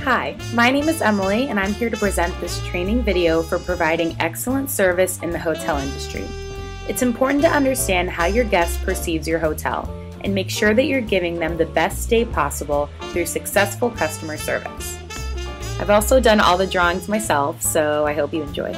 Hi, my name is Emily and I'm here to present this training video for providing excellent service in the hotel industry. It's important to understand how your guest perceives your hotel and make sure that you're giving them the best stay possible through successful customer service. I've also done all the drawings myself, so I hope you enjoy.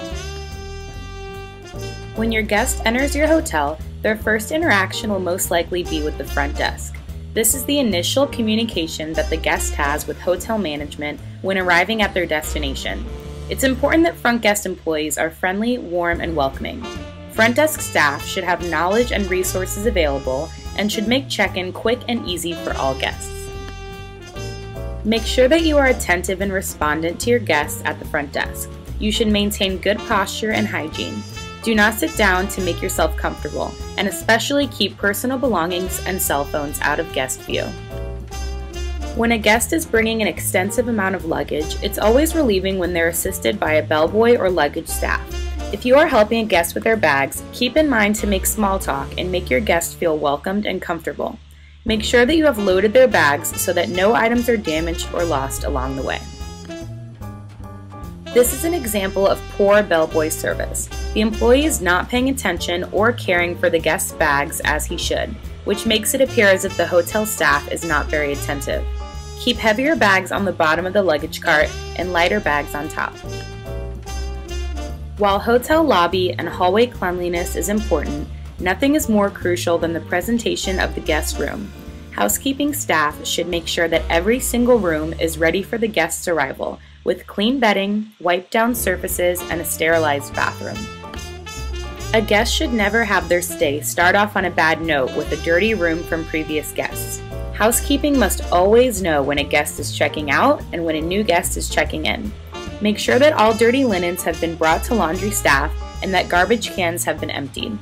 When your guest enters your hotel, their first interaction will most likely be with the front desk. This is the initial communication that the guest has with hotel management when arriving at their destination. It's important that front desk employees are friendly, warm, and welcoming. Front desk staff should have knowledge and resources available and should make check-in quick and easy for all guests. Make sure that you are attentive and respondent to your guests at the front desk. You should maintain good posture and hygiene. Do not sit down to make yourself comfortable, and especially keep personal belongings and cell phones out of guest view. When a guest is bringing an extensive amount of luggage, it's always relieving when they're assisted by a bellboy or luggage staff. If you are helping a guest with their bags, keep in mind to make small talk and make your guest feel welcomed and comfortable. Make sure that you have loaded their bags so that no items are damaged or lost along the way. This is an example of poor bellboy service. The employee is not paying attention or caring for the guest's bags as he should, which makes it appear as if the hotel staff is not very attentive. Keep heavier bags on the bottom of the luggage cart and lighter bags on top. While hotel lobby and hallway cleanliness is important, nothing is more crucial than the presentation of the guest room. Housekeeping staff should make sure that every single room is ready for the guest's arrival, with clean bedding, wiped-down surfaces, and a sterilized bathroom. A guest should never have their stay start off on a bad note with a dirty room from previous guests. Housekeeping must always know when a guest is checking out and when a new guest is checking in. Make sure that all dirty linens have been brought to laundry staff and that garbage cans have been emptied.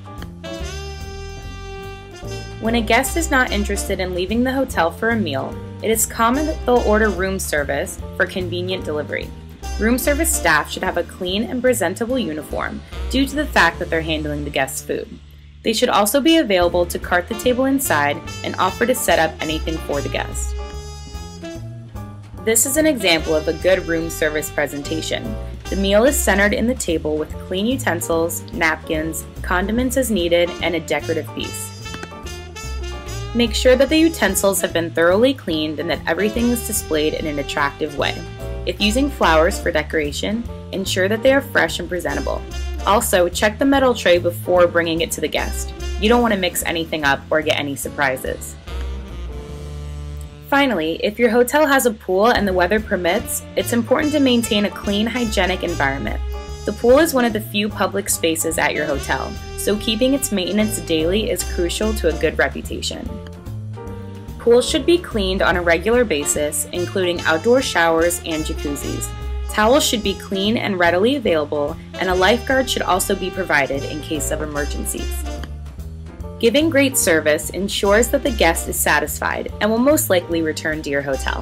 When a guest is not interested in leaving the hotel for a meal, it is common that they'll order room service for convenient delivery. Room service staff should have a clean and presentable uniform due to the fact that they're handling the guest's food. They should also be available to cart the table inside and offer to set up anything for the guest. This is an example of a good room service presentation. The meal is centered in the table with clean utensils, napkins, condiments as needed, and a decorative piece. Make sure that the utensils have been thoroughly cleaned and that everything is displayed in an attractive way. If using flowers for decoration, ensure that they are fresh and presentable. Also, check the metal tray before bringing it to the guest. You don't want to mix anything up or get any surprises. Finally, if your hotel has a pool and the weather permits, it's important to maintain a clean, hygienic environment. The pool is one of the few public spaces at your hotel, so keeping its maintenance daily is crucial to a good reputation. Pools should be cleaned on a regular basis, including outdoor showers and jacuzzis. Towels should be clean and readily available, and a lifeguard should also be provided in case of emergencies. Giving great service ensures that the guest is satisfied and will most likely return to your hotel.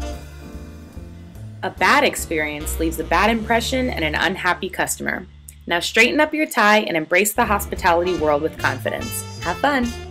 A bad experience leaves a bad impression and an unhappy customer. Now straighten up your tie and embrace the hospitality world with confidence. Have fun!